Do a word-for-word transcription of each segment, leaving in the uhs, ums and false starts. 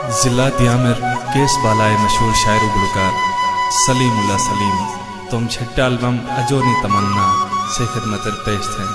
जिला दियामिर केस बालाए मशहूर शायर गुलकार सलीम उल्ला सलीम तुम छठा एल्बम अजोनी तमन्ना से खिदमत पेश थे।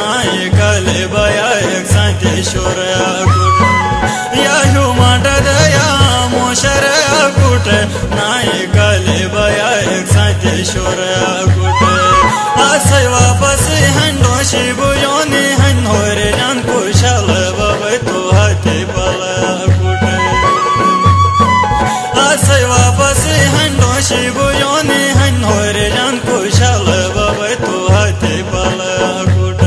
नाही कले बया एक सांतेश्वर कुट या हुमाट दया मोशर कुट नाही कले बया एक सांतेश्वर कुट आसे वापस हंडो शिबुयोनी हनोरे जान कुशल बबे तो हाथे बला कुट आसे वापस हंडो शिबुयोनी हनोरे जान कुशल बबे तो हाथे बला कुट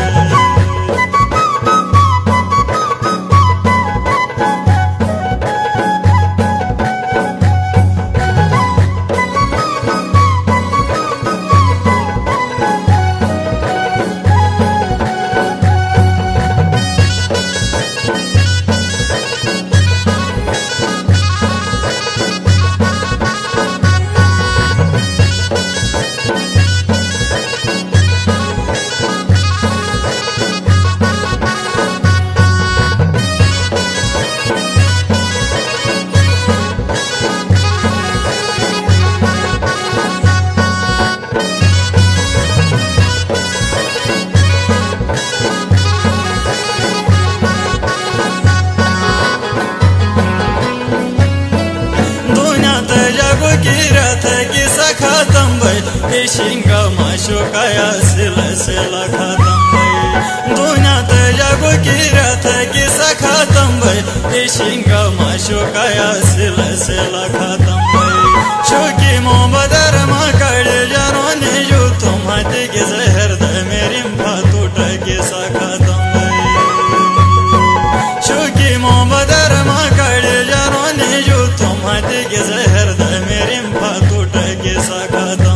शिंगा माशो काया सिला सिला खातम भाई दुनियात जागो की रात की सखा तम भाई शिंगा माशो काया सिला सिला खातम भाई शोकी मोहब्बत मा कड़े जानो ने जो तुम हाथे के जहर द मेरी फाटूट के सखा तम भाई शोकी मोहब्बत मा कड़े जानो ने जो तुम हाथे के जहर द मेरी फाटूट के सखा तम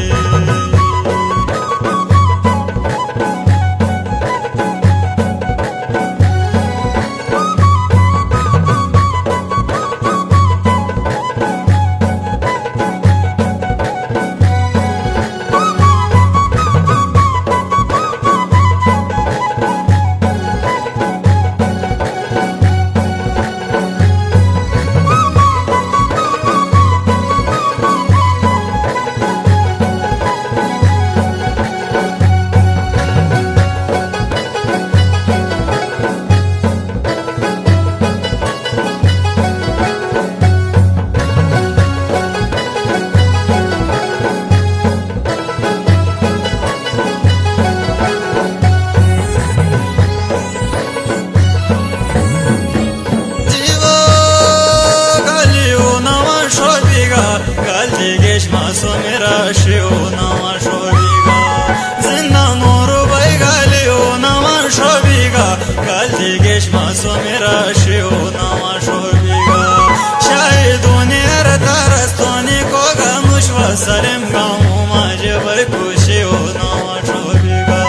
मेरा शिव नवा शोभिगा जिन्ना नूर भाई गालियो नवा शोभिगा गाली गेश मासो मेरा शिव नवा शोभिगा शायद उन्हें तारस्तोनी को गामुश्वा सलेम गाँव माझे भाई खुशी हो नवा शोभिगा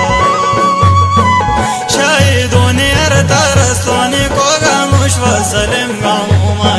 शायद उन्हें तारस्तोनी को गामुश्वा सलेम गाँव